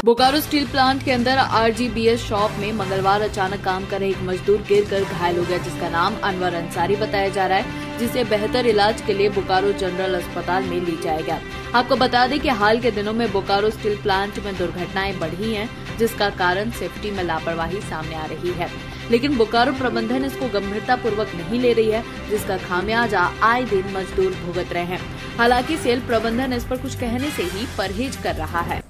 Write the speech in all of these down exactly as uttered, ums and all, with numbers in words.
Bokaro steel plant के अंदर आरजीबीएस shop में मंगलवार अचानक काम कर रहे एक मजदूर गिरकर घायल हो गया, जिसका नाम अनवर अंसारी बताया जा रहा है, जिसे बेहतर इलाज के लिए बोकारो जनरल अस्पताल में ले जाया गया। आपको बता दें कि हाल के दिनों में बोकारो स्टील प्लांट में दुर्घटनाएं बढ़ी हैं, जिसका कारण सेफ्टी में लापरवाही सामने आ रही है, लेकिन बोकारो प्रबंधन इसको गंभीरता पूर्वक नहीं ले रही है, जिसका खामियाजा आए दिन मजदूर भुगत रहे हैं। हालांकि सेल प्रबंधन इस पर कुछ कहने से ही परहेज कर रहा है।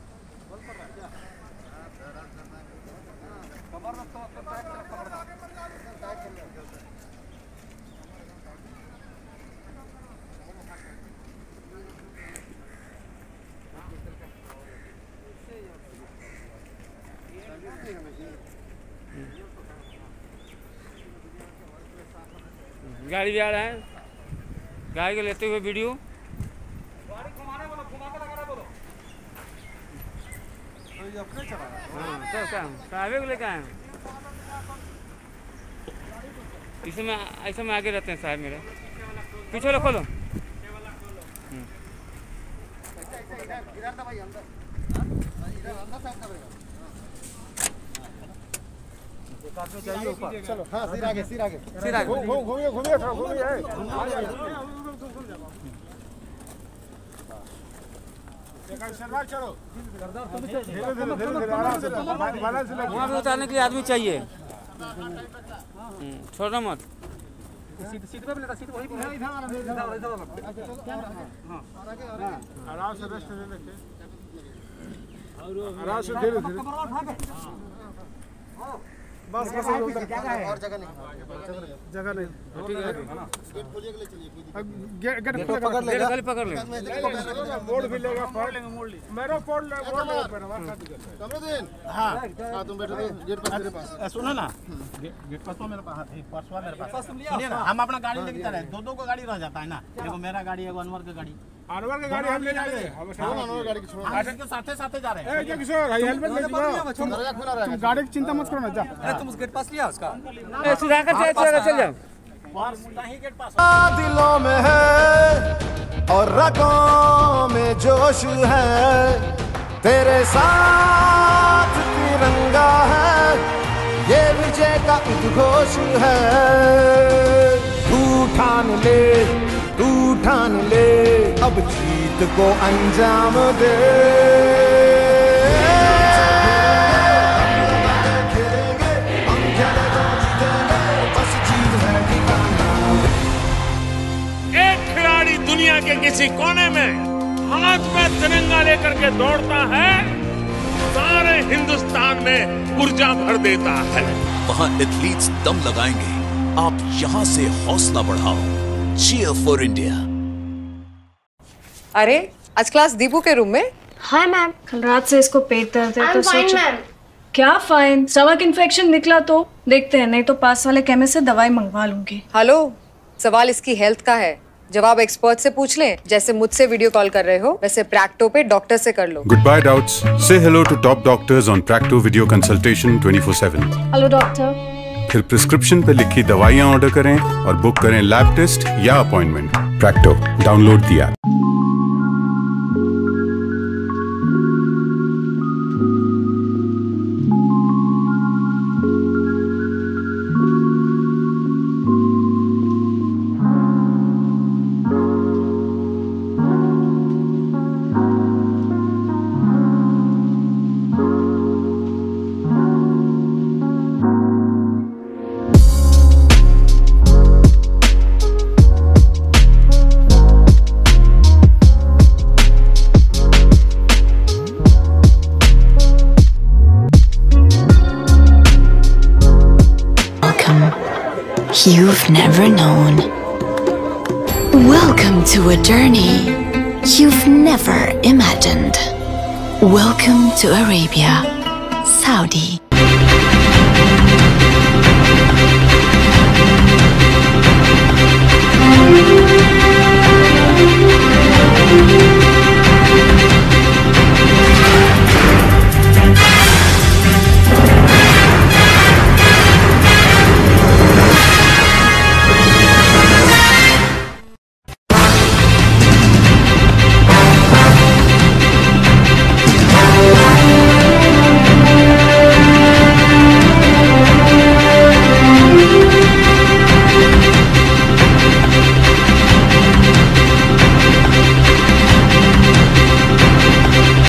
गाड़ी भी आ रहा है, गाड़ी को लेते हुए वीडियो। हाँ, क्या ड्राइवर को लेकर आए, इसमें ऐसे में आगे रहते हैं साहब मेरे पीछे वाला खोलो। चलो हाँ सिर आगे सिर आगे सिर आगे घूमिए घूमिए घूमिए चलो वहाँ पे उतारने के लिए आदमी चाहिए, छोड़ना मत। सीट पे लेता, सीट वही पे है, आराम से रेस्ट ले लेके आराम से धीरे धीरे बस बस और जगह नहीं जगह नहीं ठीक है। गेट खोलिए के लिए चलिए, गेट गेट पकड़ लेगा, गली पकड़ लेगा, मोड़ भी लेगा, फोड़ लेंगे, मोड़ ली मेरा फोड़ ले मोड़ ले पर कमरुद्दीन। हां हां तुम बैठो, गेट पास मेरे पास सुनो ना, गेट पास तो मेरे पास है, पर्स मेरे पास सुनिए ना, हम अपना गाड़ी लेके चले, दो दो को गाड़ी रह जाता है ना, देखो मेरा गाड़ी है, अनवर का गाड़ी, अनवर की गाड़ी हम ले जाएंगे, हम अनवर गाड़ी की छोड़ हम के साथ साथ जा रहे हैं। ए किशोर हेलमेट ले जाओ, तुम गाड़ी की चिंता मत करो ना, जा। अरे तुम गेट पास लिया उसका, ए सीधा कर चल चल चल जाओ। गेट पास दिलों में है और रगों में जोश है, तेरे साथ तिरंगा है, ये विजय का उद्घोष है, तू ठान ले तू ठान ले, अब जीत को अंजाम दे। एक खिलाड़ी दुनिया के किसी कोने में हाथ में तिरंगा लेकर के दौड़ता है, सारे हिंदुस्तान में ऊर्जा भर देता है। वहाँ एथलीट्स दम लगाएंगे, आप यहाँ से हौसला बढ़ाओ। Cheer for India। अरे आज क्लास दीपू के रूम में? हाय मैम, कल रात से इसको पेट दर्द है तो सोच मैम। क्या फाइन, स्टमक इन्फेक्शन निकला तो देखते हैं, नहीं तो पास वाले केमिस्ट से दवाई मंगवा लूंगी। हेलो, सवाल इसकी हेल्थ का है, जवाब एक्सपर्ट से पूछ लें। जैसे मुझसे वीडियो कॉल कर रहे हो, वैसे प्रैक्टो पे डॉक्टर से कर लो। Goodbye doubts. Say hello to top doctors on Practo video consultation twenty four seven। Hello doctor. फिर प्रिस्क्रिप्शन पे लिखी दवाइयाँ ऑर्डर करें और बुक करें लैब टेस्ट या appointment. Practo, download the app. You've never known. Welcome to a journey you've never imagined. Welcome to Arabia, Saudi.